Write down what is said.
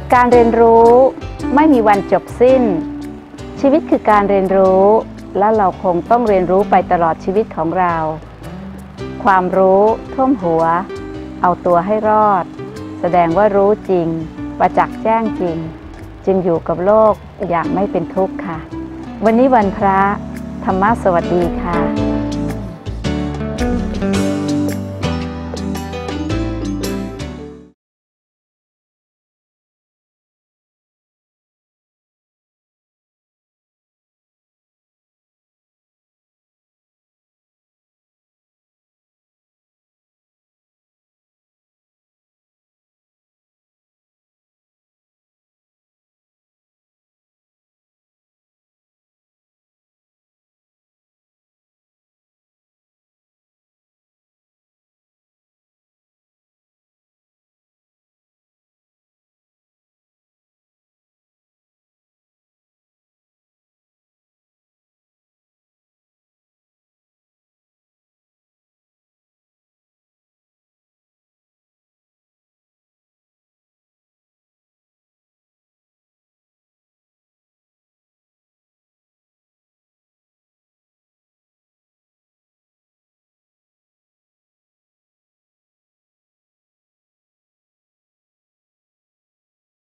การเรียนรู้ไม่มีวันจบสิ้นชีวิตคือการเรียนรู้และเราคงต้องเรียนรู้ไปตลอดชีวิตของเราความรู้ท่วมหัวเอาตัวให้รอดแสดงว่ารู้จริงประจักษ์แจ้งจริงจึงอยู่กับโลกอย่างไม่เป็นทุกข์ค่ะวันนี้วันพระธรรมะสวัสดีค่ะ